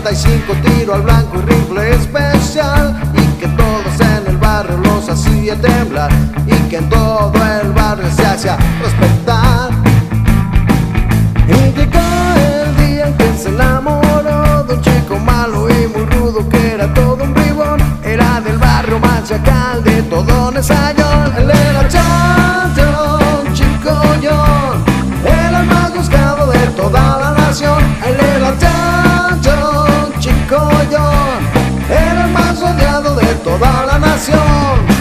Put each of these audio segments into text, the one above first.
45 tiro al blanco y rifle especial, y que todos en el barrio los hacía temblar, y que en todo el barrio se hacía respetar. Y llegó el día en que se enamoró de un chico malo y muy rudo que era todo un bribón. Era del barrio más chacal de todo Nesayón. Él era Chacho, chico John, era el más buscado de toda la nación. Él era Chacho, chico John, era el más odiado de toda la nación.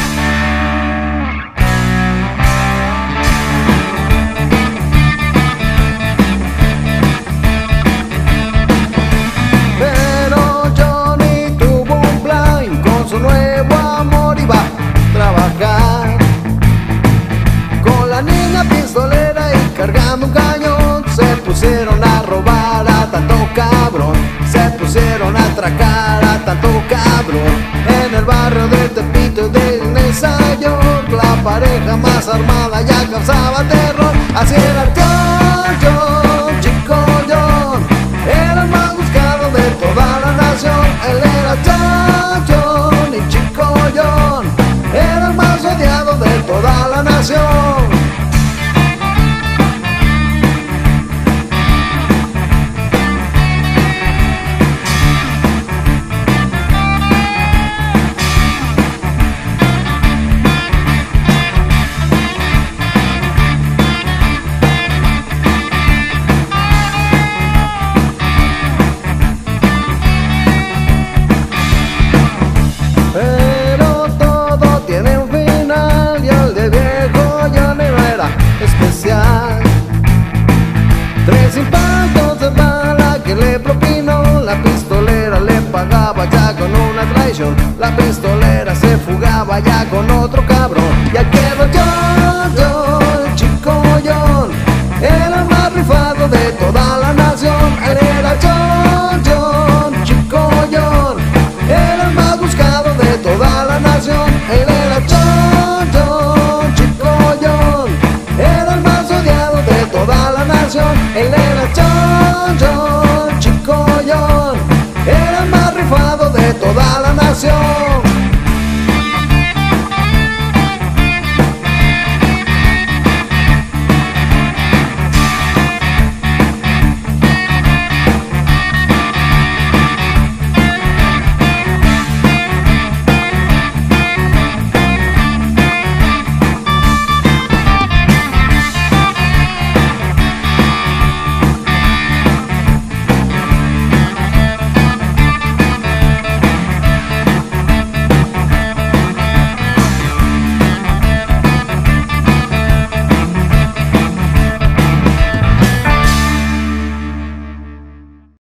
Nuevo amor iba a trabajar con la niña pistolera y cargando un cañón. Se pusieron a robar a tanto cabrón, se pusieron a atracar a tanto cabrón. En el barrio de Tepito y de Nesayón, la pareja más armada ya causaba terror. Así era el Chacho, chico John, era el más buscado de toda la nación. Él era Chacho, chico John, era el más odiado de toda la nación. Pero todo tiene un final y el de viejo ya no era especial. 3 impactos de bala que le propinó, la pistolera le pagaba ya con una traición. La pistolera se fugaba ya con otro